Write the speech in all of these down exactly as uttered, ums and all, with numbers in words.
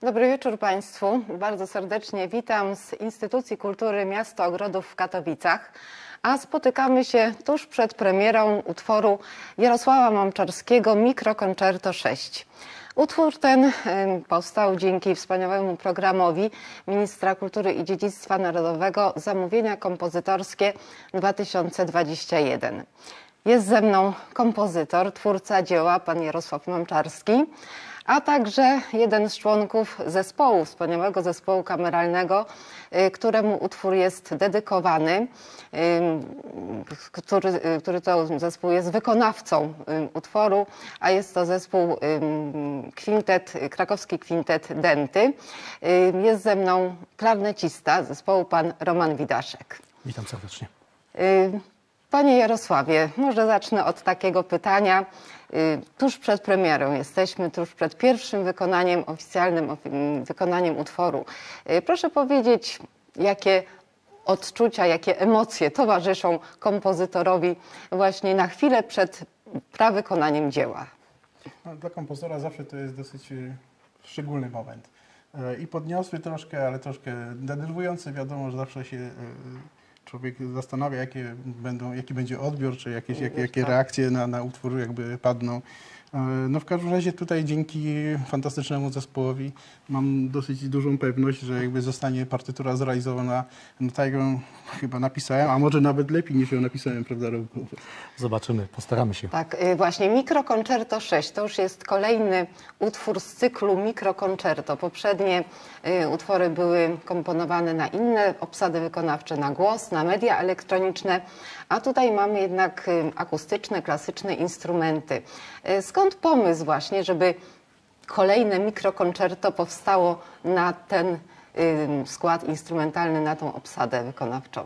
Dobry wieczór Państwu. Bardzo serdecznie witam z Instytucji Kultury Miasto Ogrodów w Katowicach. A spotykamy się tuż przed premierą utworu Jarosława Mamczarskiego Mikrokoncerto sześć. Utwór ten powstał dzięki wspaniałemu programowi Ministra Kultury i Dziedzictwa Narodowego Zamówienia kompozytorskie dwa tysiące dwadzieścia jeden. Jest ze mną kompozytor, twórca dzieła, pan Jarosław Mamczarski, a także jeden z członków zespołu, wspaniałego zespołu kameralnego, któremu utwór jest dedykowany, który, który to zespół jest wykonawcą utworu, a jest to zespół kwintet, krakowski kwintet Denty. Jest ze mną klarnecista zespołu pan Roman Widaszek. Witam serdecznie. Panie Jarosławie, może zacznę od takiego pytania. Tuż przed premierą jesteśmy, tuż przed pierwszym wykonaniem, oficjalnym wykonaniem utworu. Proszę powiedzieć, jakie odczucia, jakie emocje towarzyszą kompozytorowi właśnie na chwilę przed prawykonaniem dzieła? No, dla kompozytora zawsze to jest dosyć szczególny moment. I podniosły troszkę, ale troszkę denerwujący. Wiadomo, że zawsze się człowiek zastanawia, jakie będą, jaki będzie odbiór, czy jakieś, jakie, jakie reakcje na, na utwór jakby padną. No w każdym razie tutaj dzięki fantastycznemu zespołowi mam dosyć dużą pewność, że jakby zostanie partytura zrealizowana no tak, jak ją chyba napisałem, a może nawet lepiej niż ją napisałem, prawda, Romku? Zobaczymy, postaramy się. Tak, właśnie Mikrokoncerto sześć to już jest kolejny utwór z cyklu Mikrokoncerto. Poprzednie utwory były komponowane na inne obsady wykonawcze, na głos, na media elektroniczne, a tutaj mamy jednak akustyczne, klasyczne instrumenty. Skąd pomysł właśnie, żeby kolejne mikrokoncerto powstało na ten skład instrumentalny, na tą obsadę wykonawczą?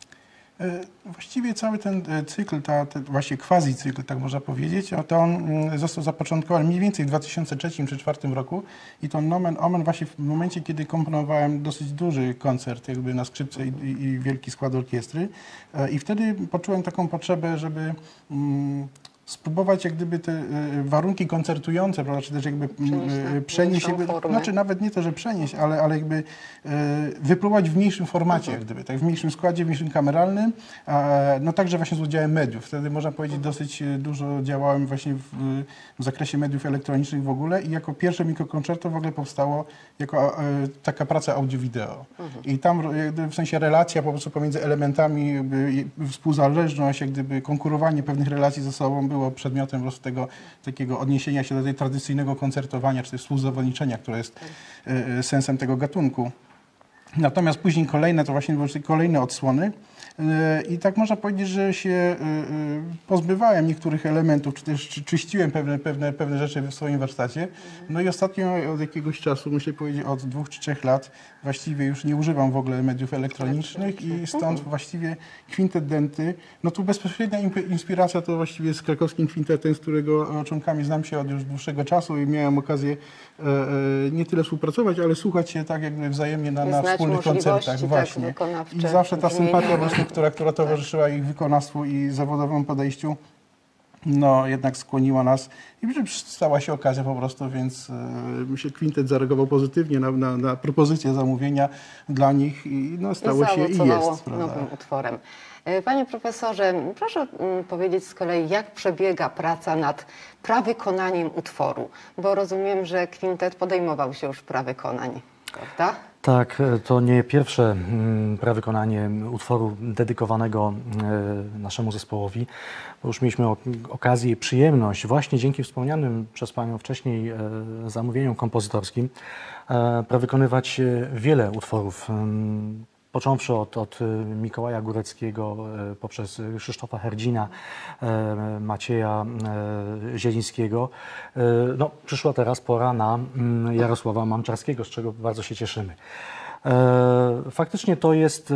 Właściwie cały ten cykl, ta, ten właśnie quasi-cykl, tak można powiedzieć, to on został zapoczątkowany mniej więcej w dwa tysiące trzecim czy dwa tysiące czwartym roku i to nomen omen właśnie w momencie, kiedy komponowałem dosyć duży koncert jakby na skrzypce i, i, i wielki skład orkiestry i wtedy poczułem taką potrzebę, żeby mm, spróbować jak gdyby te warunki koncertujące, prawda, czy też jakby przenieść, jakby, znaczy nawet nie to, że przenieść, ale, ale jakby wypróbować w mniejszym formacie, jak gdyby, tak, w mniejszym składzie, w mniejszym kameralnym, no także właśnie z udziałem mediów. Wtedy można powiedzieć dosyć dużo działałem właśnie w, w zakresie mediów elektronicznych w ogóle i jako pierwsze mikrokoncerto w ogóle powstało jako taka praca audio-wideo. I tam w sensie relacja po prostu pomiędzy elementami, jakby współzależność, jak gdyby konkurowanie pewnych relacji ze sobą było przedmiotem po prostu tego takiego odniesienia się do tej tradycyjnego koncertowania, czy też współzawodniczenia, które jest y, sensem tego gatunku. Natomiast później kolejne, to właśnie były kolejne odsłony y, i tak można powiedzieć, że się y, y, pozbywałem niektórych elementów, czy też czy, czyściłem pewne, pewne, pewne rzeczy w swoim warsztacie. No i ostatnio od jakiegoś czasu, muszę powiedzieć od dwóch czy trzech lat, właściwie już nie używam w ogóle mediów elektronicznych i stąd właściwie kwintet Denty, no tu bezpośrednia inspiracja to właściwie z krakowskim kwintetem, z którego członkami znam się od już dłuższego czasu i miałem okazję e, e, nie tyle współpracować, ale słuchać się tak jakby wzajemnie na, na wspólnych koncertach. Właśnie. I zawsze ta sympatia właśnie, która, która towarzyszyła ich wykonawstwu i zawodowemu podejściu, no jednak skłoniła nas i stała się okazja po prostu, więc myślę, kwintet zareagował pozytywnie na, na, na propozycję zamówienia dla nich i no, stało I się i jest. nowym utworem. Panie profesorze, proszę powiedzieć z kolei, jak przebiega praca nad prawykonaniem utworu, bo rozumiem, że kwintet podejmował się już prawykonań, prawda? Tak, to nie pierwsze prawykonanie utworu dedykowanego naszemu zespołowi. Bo już mieliśmy okazję i przyjemność właśnie dzięki wspomnianym przez Panią wcześniej zamówieniom kompozytorskim prawykonywać wiele utworów. Począwszy od, od Mikołaja Góreckiego, poprzez Krzysztofa Herdzina, Macieja Zielińskiego. No, przyszła teraz pora na Jarosława Mamczarskiego, z czego bardzo się cieszymy. Faktycznie to jest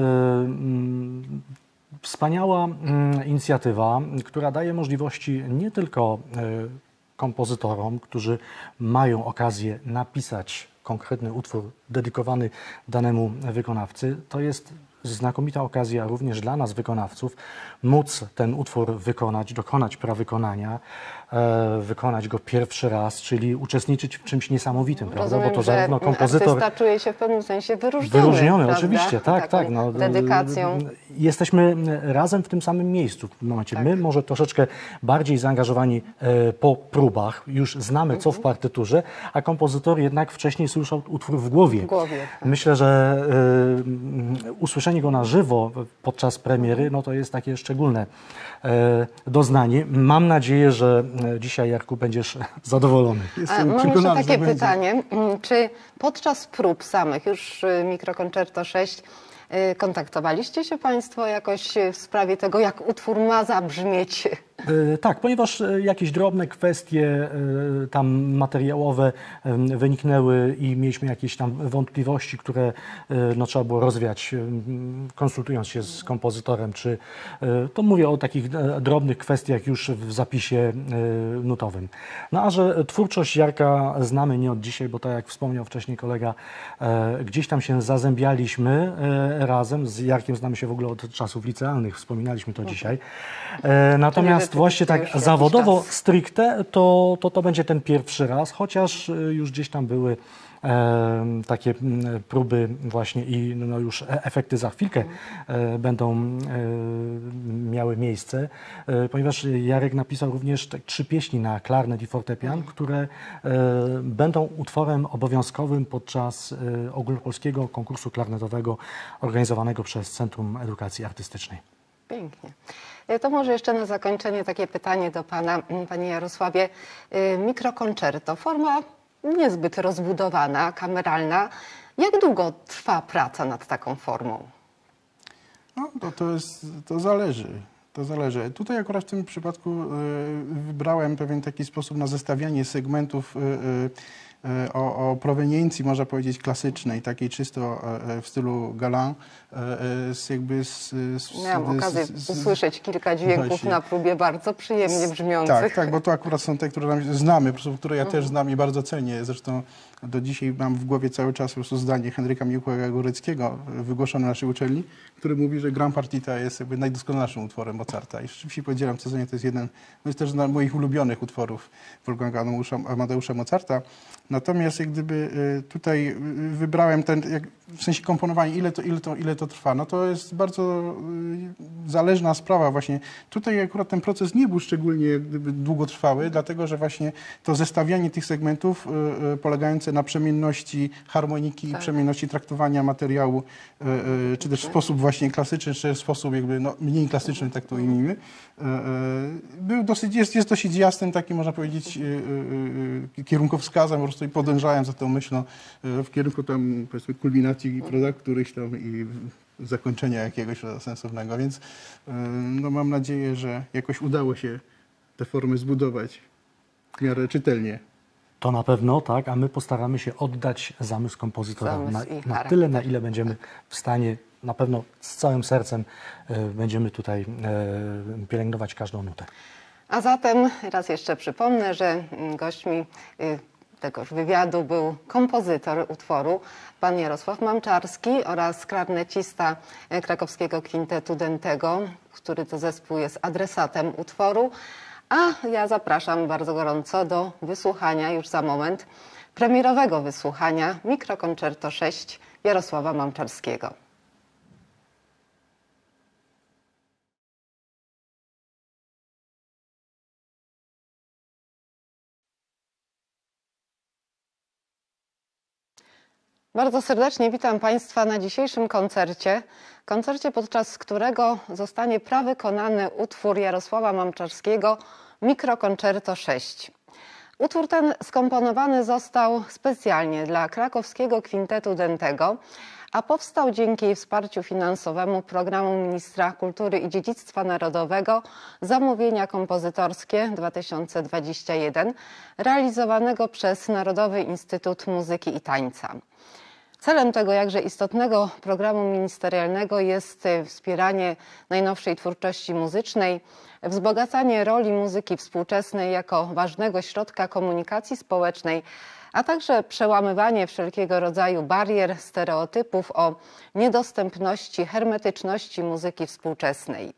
wspaniała inicjatywa, która daje możliwości nie tylko kompozytorom, którzy mają okazję napisać konkretny utwór dedykowany danemu wykonawcy. To jest znakomita okazja również dla nas, wykonawców, móc ten utwór wykonać, dokonać prawykonania, e, wykonać go pierwszy raz, czyli uczestniczyć w czymś niesamowitym, prawda? Rozumiem, Bo to że zarówno kompozytor... artysta czuje się w pewnym sensie wyróżniony. Wyróżniony, prawda? oczywiście, tak, Taką tak. No, dedykacją. Jesteśmy razem w tym samym miejscu w tym momencie. Tak. My może troszeczkę bardziej zaangażowani e, po próbach, już znamy co w partyturze, a kompozytor jednak wcześniej słyszał utwór w głowie. W głowie, tak. Myślę, że e, usłyszenie go na żywo podczas premiery, no to jest takie szczególne e, doznanie. Mam nadzieję, że dzisiaj, Jarku, będziesz zadowolony. A Jestem mam jeszcze przekonany, takie że będzie. pytanie, czy podczas prób samych, już y, Mikrokoncerto sześć, y, kontaktowaliście się Państwo jakoś w sprawie tego, jak utwór ma zabrzmieć? E, Tak, ponieważ e, jakieś drobne kwestie e, tam materiałowe e, wyniknęły i mieliśmy jakieś tam wątpliwości, które e, no, trzeba było rozwiać, e, konsultując się z kompozytorem, czy e, to mówię o takich e, drobnych kwestiach już w zapisie e, nutowym. No a że twórczość Jarka znamy nie od dzisiaj, bo tak jak wspomniał wcześniej kolega, e, gdzieś tam się zazębialiśmy e, razem, z Jarkiem znamy się w ogóle od czasów licealnych, wspominaliśmy to dzisiaj. E, Natomiast właśnie tak już jakiś zawodowo, czas. stricte, to, to to będzie ten pierwszy raz, chociaż y, już gdzieś tam były e, takie m, próby właśnie i no już e- efekty za chwilkę e, będą e, miały miejsce, e, ponieważ Jarek napisał również te trzy pieśni na klarnet i fortepian, które e, będą utworem obowiązkowym podczas e, ogólnopolskiego konkursu klarnetowego organizowanego przez Centrum Edukacji Artystycznej. Pięknie. Y, To może jeszcze na zakończenie takie pytanie do Pana, mm, Panie Jarosławie. Y, Mikrokoncerto, forma niezbyt rozbudowana, kameralna. Jak długo trwa praca nad taką formą? No, to, to, jest, to zależy. To zależy. Tutaj akurat w tym przypadku e, wybrałem pewien taki sposób na zestawianie segmentów e, e, o, o proweniencji, można powiedzieć, klasycznej, takiej czysto e, w stylu galant, e, e, z jakby z, z, Miałam z, okazję z, z, usłyszeć kilka dźwięków właśnie. na próbie bardzo przyjemnie brzmiących. Tak, tak, bo to akurat są te, które nam znamy, po prostu, które ja też znam i bardzo cenię. Zresztą do dzisiaj mam w głowie cały czas po prostu zdanie Henryka Miłkowego Góreckiego, wygłoszone na naszej uczelni, który mówi, że Gran Partita jest jakby najdoskonalszym utworem Mozarta. I rzeczywiście podzielam to zdanie, to jest jeden, to jest też z moich ulubionych utworów Wolfganga Amadeusza, Amadeusza Mozarta. Natomiast jak gdyby y, tutaj y, wybrałem ten, jak, w sensie komponowania, ile to, ile, to, ile to trwa, no to jest bardzo y, zależna sprawa właśnie. Tutaj akurat ten proces nie był szczególnie jak gdyby długotrwały, dlatego że właśnie to zestawianie tych segmentów y, y, polegające na przemienności harmoniki Tak. i przemienności traktowania materiału, y, y, czy też w sposób właśnie klasyczny, czy w sposób jakby no, mniej klasyczny, tak to ujmijmy, y, y, był dosyć, jest, jest dosyć jasnym takim, można powiedzieć, y, y, y, kierunkowskazem, po prostu i podążałem za tą myślą y, w kierunku tam, powiedzmy, kulminacji, prawda, któryś tam i zakończenia jakiegoś sensownego, więc y, no, mam nadzieję, że jakoś udało się tę formę zbudować w miarę czytelnie. To na pewno, tak, a my postaramy się oddać zamysł kompozytora Zamysł na, i na charakter. tyle, na ile będziemy w stanie, na pewno z całym sercem e, będziemy tutaj e, pielęgnować każdą nutę. A zatem raz jeszcze przypomnę, że mm, gośćmi y, tegoż wywiadu był kompozytor utworu, pan Jarosław Mamczarski oraz klarnecista y, krakowskiego kwintetu Dentego, który to zespół jest adresatem utworu. A ja zapraszam bardzo gorąco do wysłuchania już za moment, premierowego wysłuchania Mikrokoncerto sześć Jarosława Mamczarskiego. Bardzo serdecznie witam Państwa na dzisiejszym koncercie. Koncercie, podczas którego zostanie prawykonany utwór Jarosława Mamczarskiego Mikrokoncerto sześć. Utwór ten skomponowany został specjalnie dla krakowskiego kwintetu Dentego, a powstał dzięki wsparciu finansowemu programu Ministra Kultury i Dziedzictwa Narodowego Zamówienia kompozytorskie dwa tysiące dwadzieścia jeden, realizowanego przez Narodowy Instytut Muzyki i Tańca. Celem tego jakże istotnego programu ministerialnego jest wspieranie najnowszej twórczości muzycznej, wzbogacanie roli muzyki współczesnej jako ważnego środka komunikacji społecznej, a także przełamywanie wszelkiego rodzaju barier, stereotypów o niedostępności, hermetyczności muzyki współczesnej.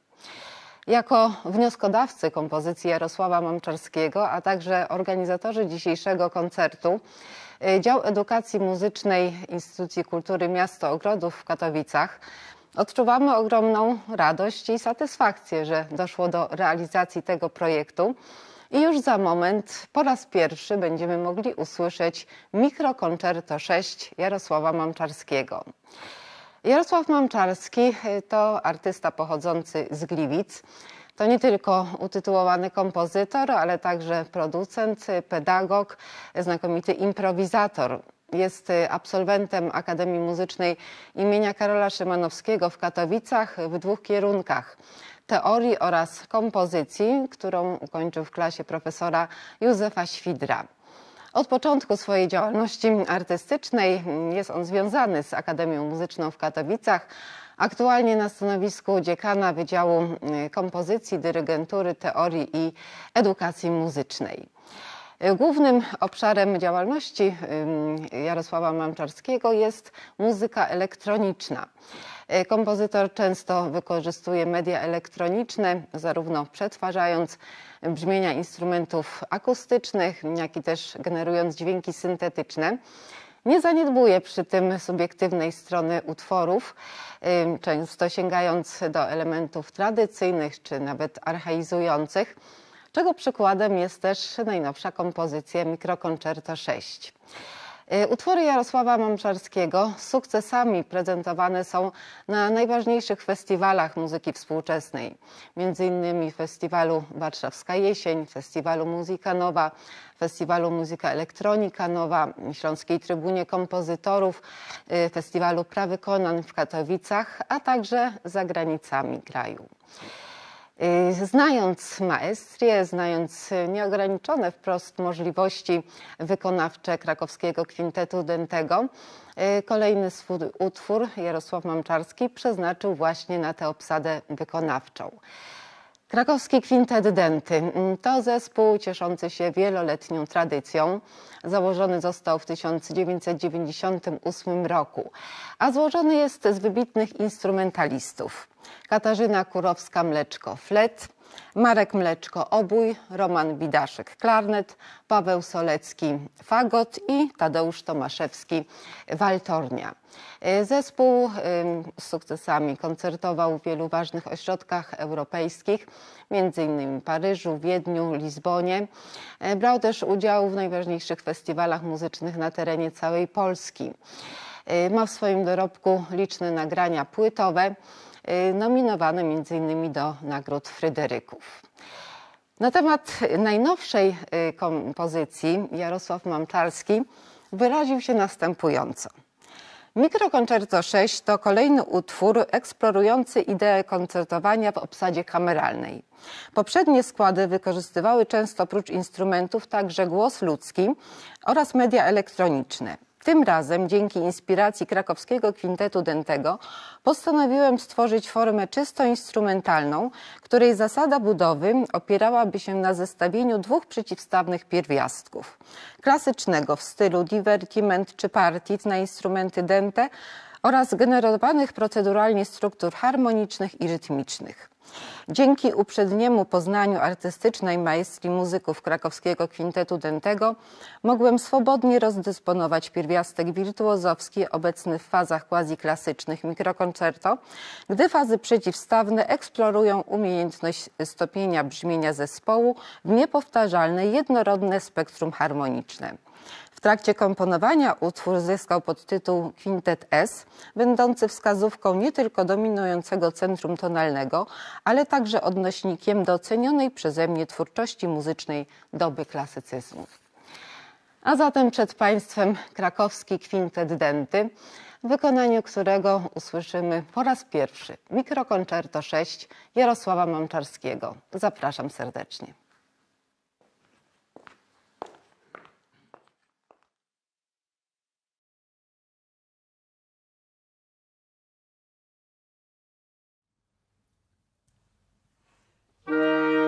Jako wnioskodawcy kompozycji Jarosława Mamczarskiego, a także organizatorzy dzisiejszego koncertu, Dział Edukacji Muzycznej Instytucji Kultury Miasto Ogrodów w Katowicach, odczuwamy ogromną radość i satysfakcję, że doszło do realizacji tego projektu i już za moment po raz pierwszy będziemy mogli usłyszeć Mikrokoncerto sześć Jarosława Mamczarskiego. Jarosław Mamczarski to artysta pochodzący z Gliwic. To nie tylko utytułowany kompozytor, ale także producent, pedagog, znakomity improwizator. Jest absolwentem Akademii Muzycznej imienia Karola Szymanowskiego w Katowicach w dwóch kierunkach: teorii oraz kompozycji, którą ukończył w klasie profesora Józefa Świdra. Od początku swojej działalności artystycznej jest on związany z Akademią Muzyczną w Katowicach, aktualnie na stanowisku dziekana Wydziału Kompozycji, Dyrygentury, Teorii i Edukacji Muzycznej. Głównym obszarem działalności Jarosława Mamczarskiego jest muzyka elektroniczna. Kompozytor często wykorzystuje media elektroniczne, zarówno przetwarzając brzmienia instrumentów akustycznych, jak i też generując dźwięki syntetyczne. Nie zaniedbuje przy tym subiektywnej strony utworów, często sięgając do elementów tradycyjnych czy nawet archaizujących, czego przykładem jest też najnowsza kompozycja Mikrokoncerto sześć. Utwory Jarosława Mamczarskiego z sukcesami prezentowane są na najważniejszych festiwalach muzyki współczesnej, między innymi Festiwalu Warszawska Jesień, Festiwalu Muzyka Nowa, Festiwalu Muzyka Elektronika Nowa, Śląskiej Trybunie Kompozytorów, Festiwalu Prawykonań w Katowicach, a także za granicami kraju. Znając maestrię, znając nieograniczone wprost możliwości wykonawcze krakowskiego kwintetu dentego, kolejny swój utwór Jarosław Mamczarski przeznaczył właśnie na tę obsadę wykonawczą. Krakowski Kwintet Denty to zespół cieszący się wieloletnią tradycją. Założony został w tysiąc dziewięćset dziewięćdziesiątym ósmym roku, a złożony jest z wybitnych instrumentalistów: Katarzyna Kurowska-Mleczko flet, Marek Mleczko obój, Roman Bidaszek klarnet, Paweł Solecki fagot i Tadeusz Tomaszewski waltornia. Zespół z sukcesami koncertował w wielu ważnych ośrodkach europejskich, między innymi Paryżu, Wiedniu, Lizbonie. Brał też udział w najważniejszych festiwalach muzycznych na terenie całej Polski. Ma w swoim dorobku liczne nagrania płytowe, nominowane między innymi do nagród Fryderyków. Na temat najnowszej kompozycji Jarosław Mamczarski wyraził się następująco. Mikrokoncerto sześć to kolejny utwór eksplorujący ideę koncertowania w obsadzie kameralnej. Poprzednie składy wykorzystywały często oprócz instrumentów także głos ludzki oraz media elektroniczne. Tym razem, dzięki inspiracji krakowskiego kwintetu dentego, postanowiłem stworzyć formę czysto instrumentalną, której zasada budowy opierałaby się na zestawieniu dwóch przeciwstawnych pierwiastków: klasycznego w stylu divertiment czy partit na instrumenty dente oraz generowanych proceduralnie struktur harmonicznych i rytmicznych. Dzięki uprzedniemu poznaniu artystycznej maestrii muzyków krakowskiego kwintetu dentego mogłem swobodnie rozdysponować pierwiastek wirtuozowski obecny w fazach quasi-klasycznych mikrokoncerto, gdy fazy przeciwstawne eksplorują umiejętność stopienia brzmienia zespołu w niepowtarzalne, jednorodne spektrum harmoniczne. W trakcie komponowania utwór zyskał podtytuł Kwintet S, będący wskazówką nie tylko dominującego centrum tonalnego, ale także odnośnikiem do cenionej przeze mnie twórczości muzycznej doby klasycyzmu. A zatem przed Państwem krakowski Kwintet Denty, w wykonaniu którego usłyszymy po raz pierwszy Mikrokoncerto sześć Jarosława Mamczarskiego. Zapraszam serdecznie. Thank you.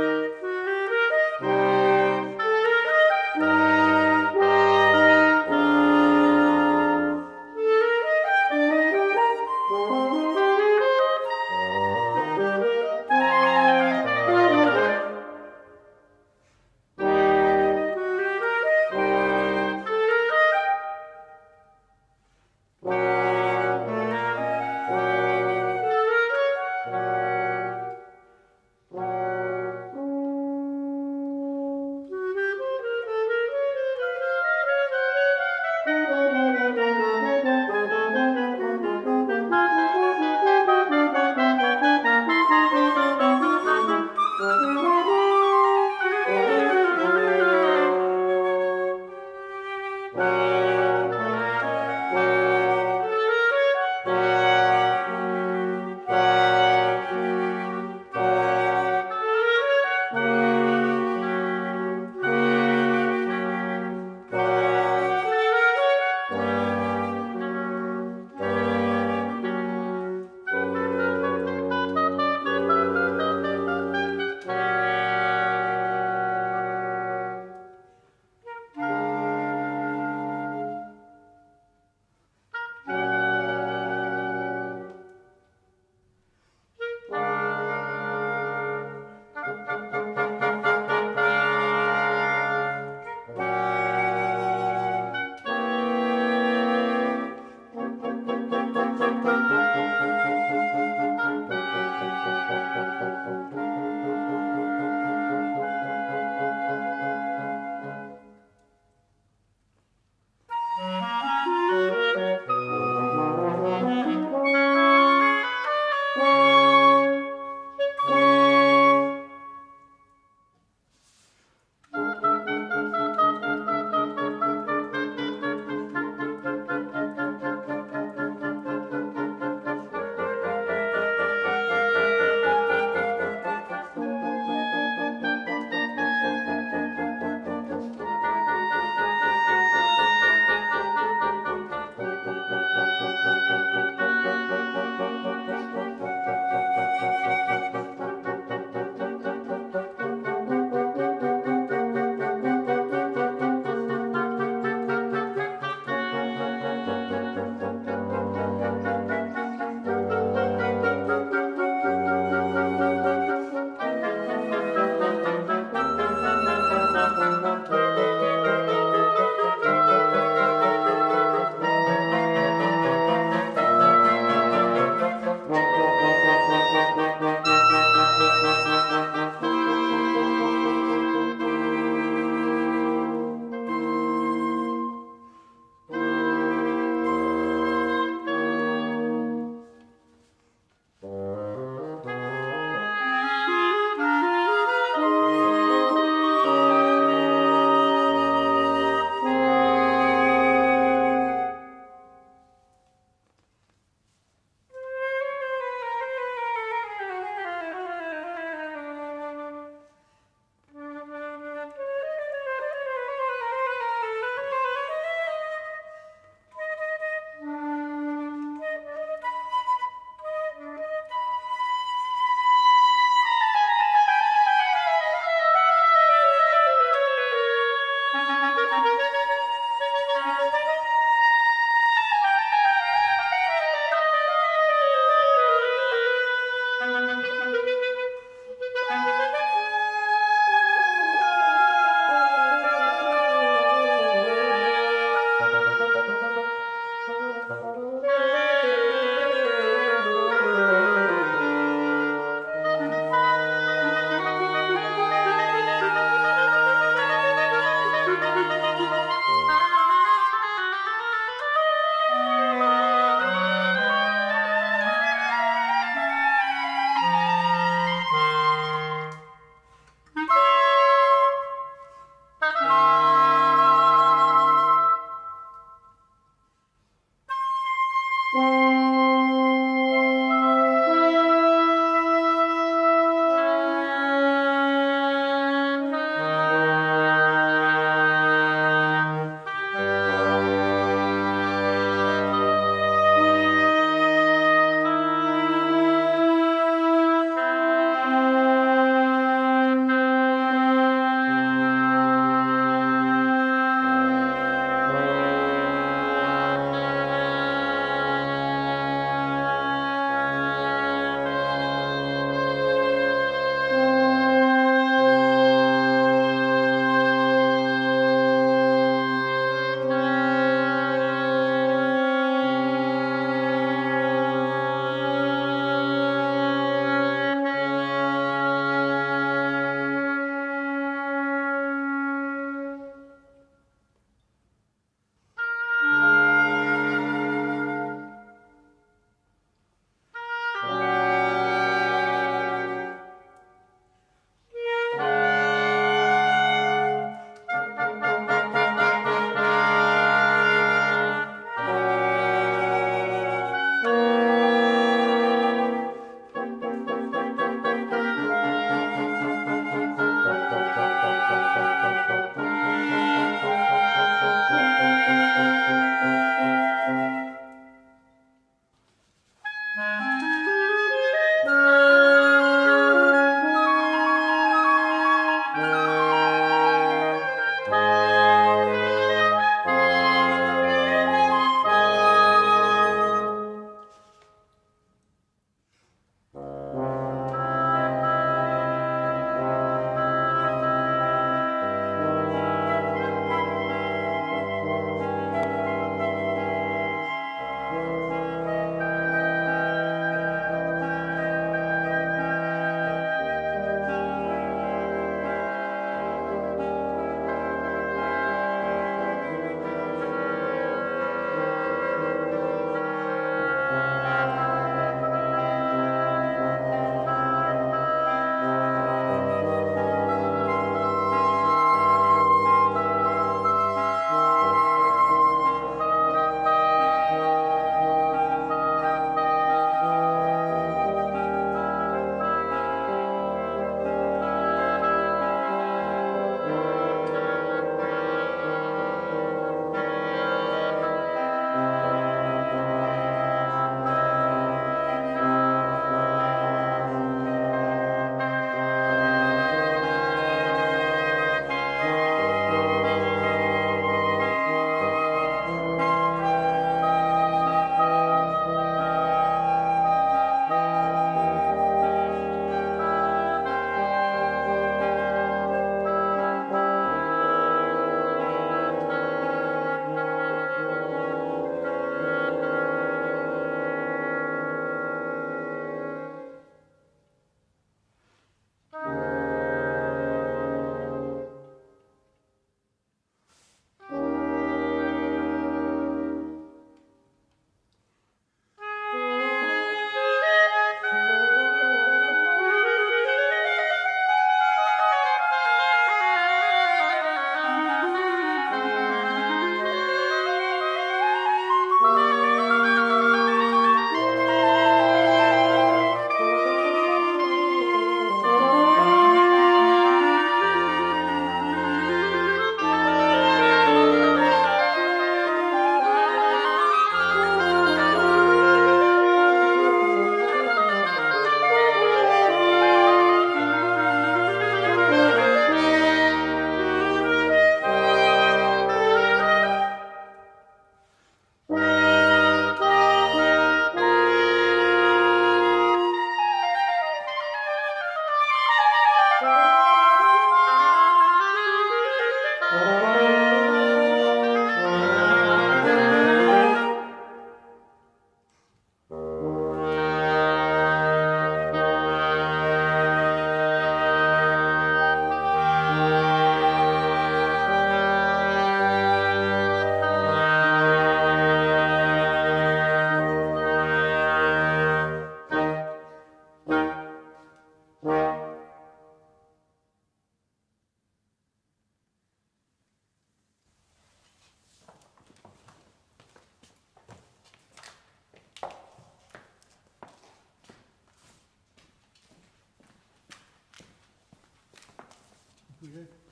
właściwie